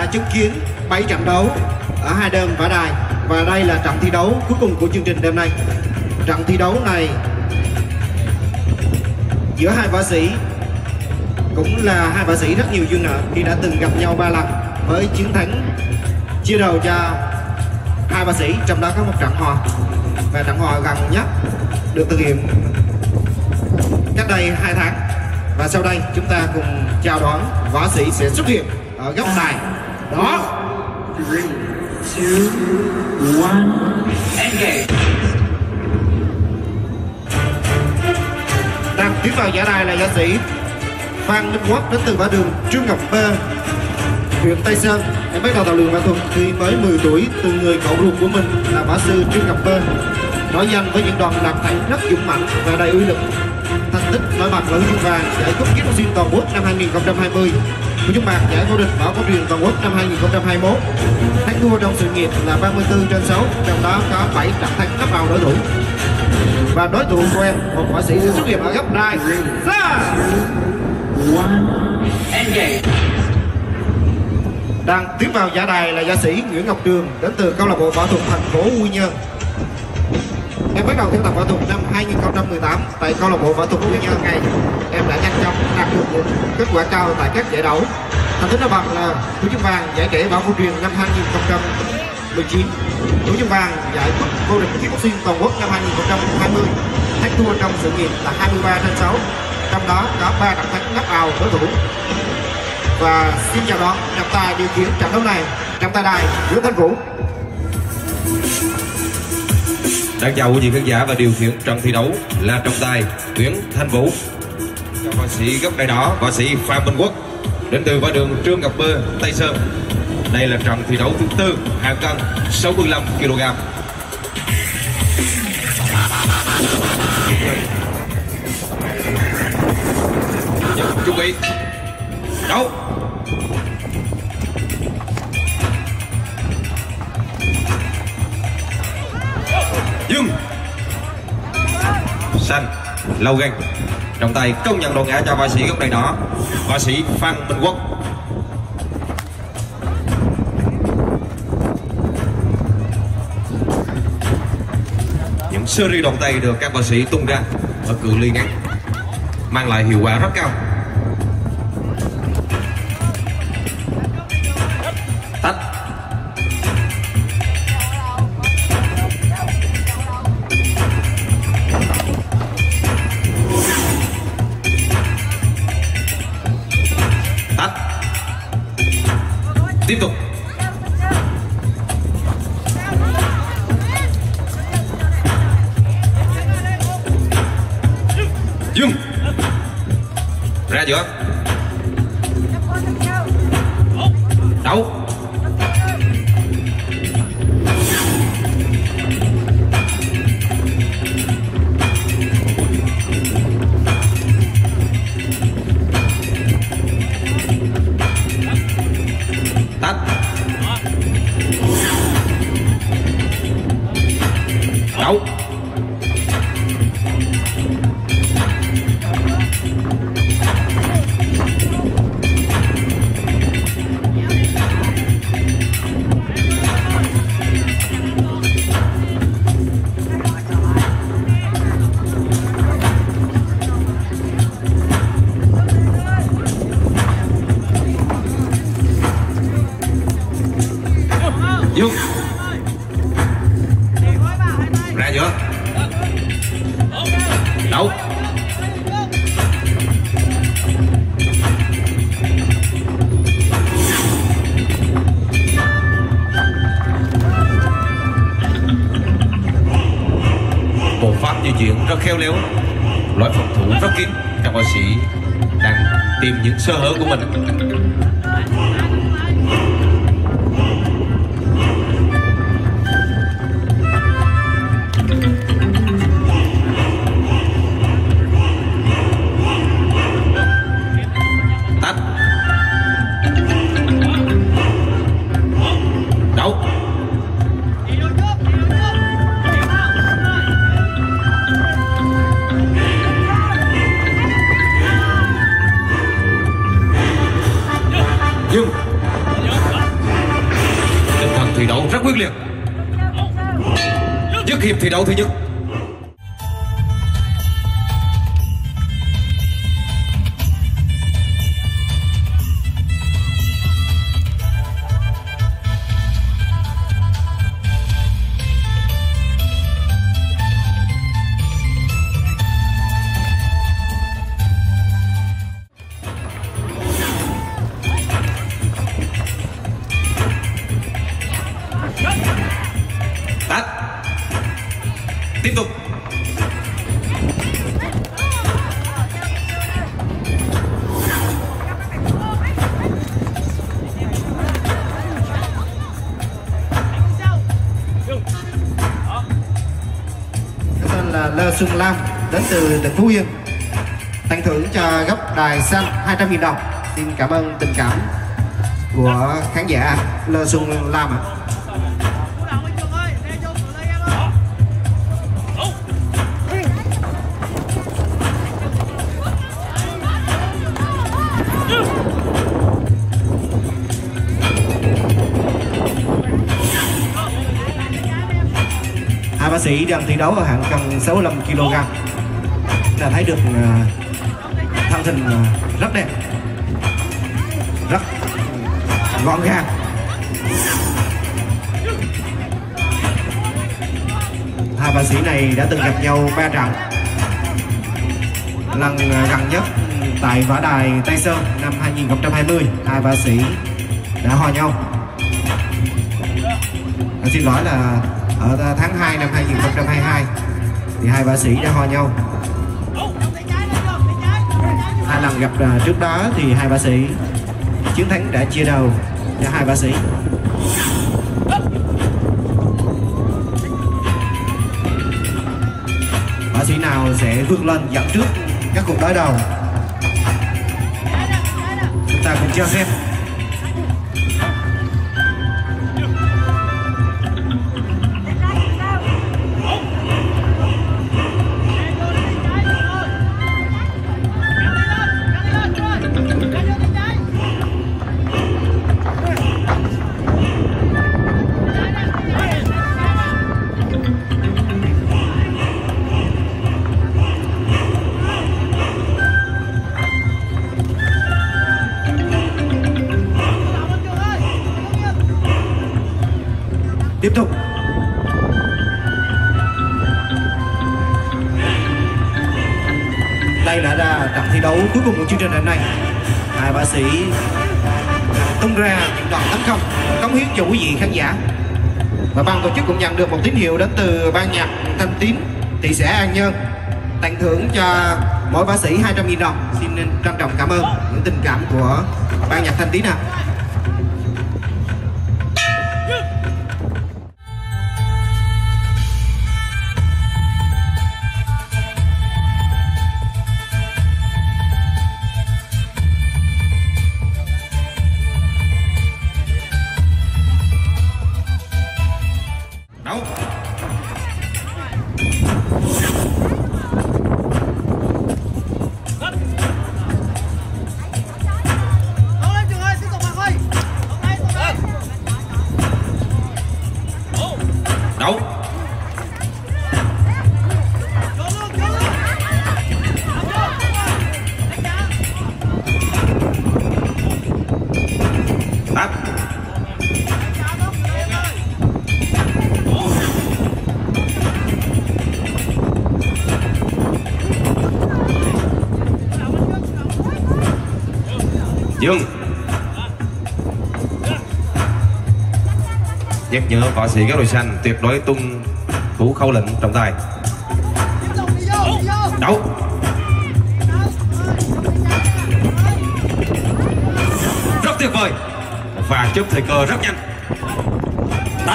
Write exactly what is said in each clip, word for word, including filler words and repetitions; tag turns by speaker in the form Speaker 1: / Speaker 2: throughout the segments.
Speaker 1: đã chứng kiến bảy trận đấu ở hai đơn võ đài và đây là trận thi đấu cuối cùng của chương trình đêm nay. Trận thi đấu này giữa hai võ sĩ cũng là hai võ sĩ rất nhiều duyên nợ khi đã từng gặp nhau ba lần với chiến thắng chia đầu cho hai võ sĩ, trong đó có một trận hòa và trận hòa gần nhất được thực hiện cách đây hai tháng. Và sau đây chúng ta cùng chào đón võ sĩ sẽ xuất hiện ở góc đài đó.
Speaker 2: three, two, one, engage.
Speaker 1: Đang tiến vào giải đài là võ sĩ Phan Minh Quốc đến từ võ đường Trương Ngọc Bê, huyện Tây Sơn. Em bắt đầu tập luyện võ thuật khi mới mười tuổi từ người cậu ruột của mình là võ sư Trương Ngọc Bê, nổi danh với những đòn đạp thẳng rất dũng mãnh và đầy uy lực. Thành tích nổi bật là huy chương vàng giải cúp kickboxing toàn quốc năm hai nghìn không trăm hai mươi, huy chương bạc giải vô địch võ cổ truyền toàn quốc năm hai nghìn không trăm hai mươi mốt. Thắng thua trong sự nghiệp là ba mươi tư trên sáu, trong đó có bảy trận thắng áp vào đối thủ. Và đối thủ của em, một võ sĩ sẽ xuất hiện ở góc đài. Đang tiến vào giải đài là võ sĩ Nguyễn Ngọc Trường đến từ câu lạc bộ võ thuật thành phố Quy Nhơn. Em bắt đầu theo tập võ thuật năm hai nghìn không trăm mười tám tại câu lạc bộ võ thuật Quy Nhơn này. Em đã nhanh chóng đạt được những kết quả cao tại các giải đấu. Thành tích nổi bật là huy chương vàng giải trẻ võ cổ truyền năm hai nghìn không trăm mười chín, huy chương vàng giải cúp vô địch kickboxing toàn quốc năm hai nghìn không trăm hai mươi. Thắng thua trong sự nghiệp là hai mươi ba trên sáu, trong đó có ba trận thắng knock out đối thủ. Và xin chào đón trọng tài điều khiển trận đấu này, trọng tài đài Nguyễn Thanh Vũ.
Speaker 3: Đang chào quý vị khán giả và điều khiển trận thi đấu là trọng tài Nguyễn Thanh Vũ. Cho võ sĩ góc đài đỏ, võ sĩ Phan Minh Quốc đến từ võ đường Trương Ngọc Bê, Tây Sơn. Đây là trận thi đấu thứ tư, hạng cân sáu mươi lăm ki lô gam. Chuẩn bị đấu. Dừng. Xanh lâu găng. Trọng tài công nhận độ ngã cho võ sĩ góc đài đỏ, võ sĩ Phan Minh Quốc. Những series đòn tay được các võ sĩ tung ra ở cự ly ngắn mang lại hiệu quả rất cao. Tách. Tách. Tiếp tục. Dừng. Ra giữa. Đấu. Tách. Đấu. Dừng. Ra giữa. Đấu. Bộ pháp di chuyển rất khéo léo, loại phòng thủ rất kín. Các võ sĩ đang tìm những sơ hở của mình. Tách. Đấu. Dừng. hiệp thi đấu thứ nhất. Tắt. Tiếp tục.
Speaker 1: Tên là Lê Xuân Lam, đến từ tỉnh Phú Yên, tặng thưởng cho góc đài xanh hai trăm nghìn đồng. Xin cảm ơn tình cảm của khán giả Lê Xuân Lam ạ. Hai bác sĩ đang thi đấu ở hạng cân sáu mươi lăm ki lô gam. Ta thấy được uh, thân hình uh, rất đẹp, rất gọn gàng. Hai bác sĩ này đã từng gặp nhau ba trận. Lần uh, gần nhất tại võ đài Tây Sơn năm hai nghìn không trăm hai mươi, hai bác sĩ đã hòa nhau. À, xin lỗi là ở tháng hai năm hai nghìn không trăm hai mươi hai thì hai bác sĩ đã hòa nhau. Hai lần gặp trước đó thì hai bác sĩ chiến thắng đã chia đầu cho hai bác sĩ. Bác sĩ nào sẽ vươn lên dẫn trước các cuộc đối đầu, chúng ta cùng chờ xem. Tiếp tục. Đây là đà trận thi đấu cuối cùng của chương trình hôm nay. Hai bác sĩ tung ra những đòn tấn công cống hiến cho quý vị khán giả. Và ban tổ chức cũng nhận được một tín hiệu đến từ ban nhạc Thanh Tín, thị xã An Nhơn, tặng thưởng cho mỗi bác sĩ hai trăm nghìn đồng. Xin trân trọng cảm ơn những tình cảm của ban nhạc Thanh Tín ạ. À.
Speaker 3: Đấu. Tắt. Dừng. Nhắc nhở võ sĩ các đội xanh tuyệt đối tuân thủ khẩu lệnh trọng tài. Đấu. Rất tuyệt vời và chớp thời cơ rất nhanh. Tắt.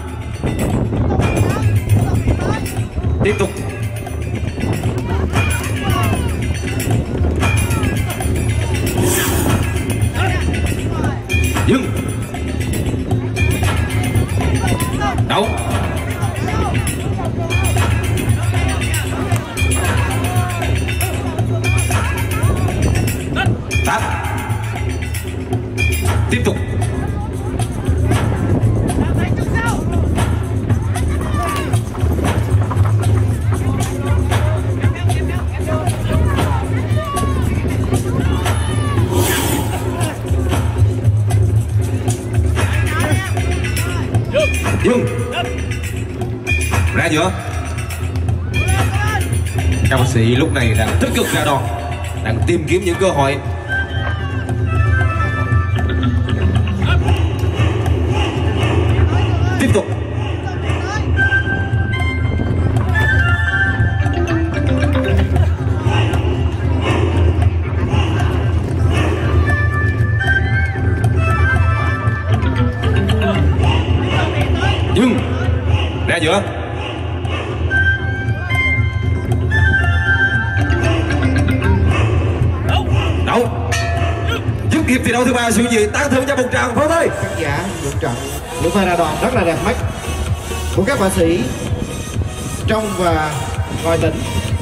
Speaker 3: Tiếp tục. Dừng. Đấu. Tắt. Tiếp tục. giữa. Các bác sĩ lúc này đang tích cực ra đòn, đang tìm kiếm những cơ hội. Tiếp tục. Nhưng ra giữa. Đấu dứt hiệp thi đấu thứ ba, siêu gì tăng thưởng cho một tràng pháo tay.
Speaker 1: Khán giả lượt trận những pha ra đòn rất là đẹp mắt của các họa sĩ trong và ngoài tỉnh.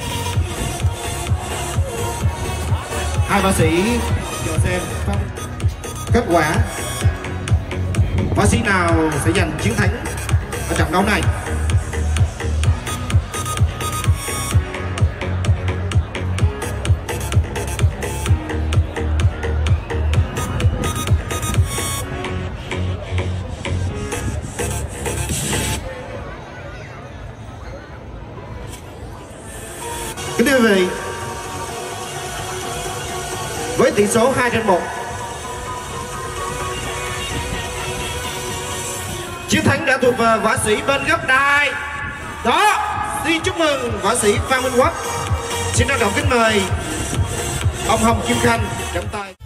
Speaker 1: Hai họa sĩ chờ xem kết quả, họa sĩ nào sẽ giành chiến thắng ở trận đấu này. Kính thưa quý vị, với tỷ số hai trên một, chiến thắng đã thuộc về võ sĩ bên góc đài. Đó, xin chúc mừng võ sĩ Phan Minh Quốc. Xin trân trọng kính mời ông Hồng Kim Khanh trọng tài.